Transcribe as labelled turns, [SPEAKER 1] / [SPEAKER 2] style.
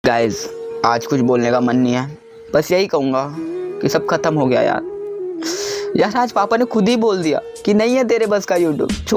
[SPEAKER 1] Guys आज कुछ बोलने का मन नहीं है, बस यही कहूँगा कि सब खत्म हो गया यार। आज पापा ने खुद ही बोल दिया कि नहीं है तेरे बस का यूट्यूब।